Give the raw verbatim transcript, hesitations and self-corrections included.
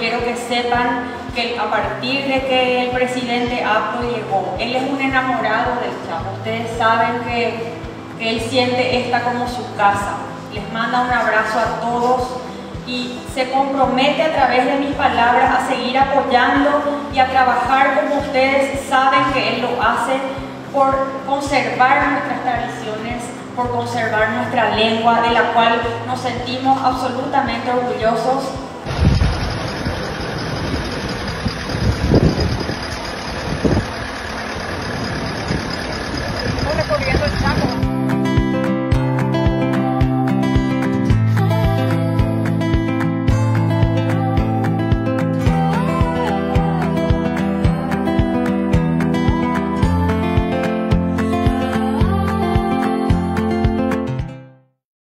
quiero que sepan que a partir de que el presidente Apro llegó, él es un enamorado del Chaco. Ustedes saben que, que él siente esta como su casa. Les manda un abrazo a todos y se compromete a través de mis palabras a seguir apoyando y a trabajar como ustedes saben que él lo hace por conservar nuestras tradiciones, por conservar nuestra lengua, de la cual nos sentimos absolutamente orgullosos.